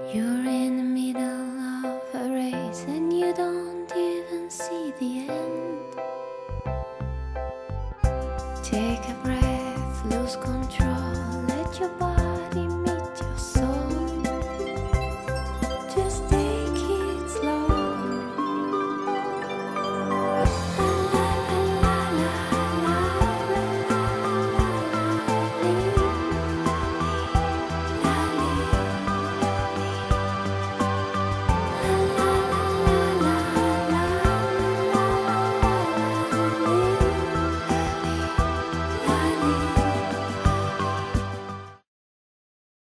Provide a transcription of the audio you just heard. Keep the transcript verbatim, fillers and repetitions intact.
You're in the middle of a race and you don't even see the end.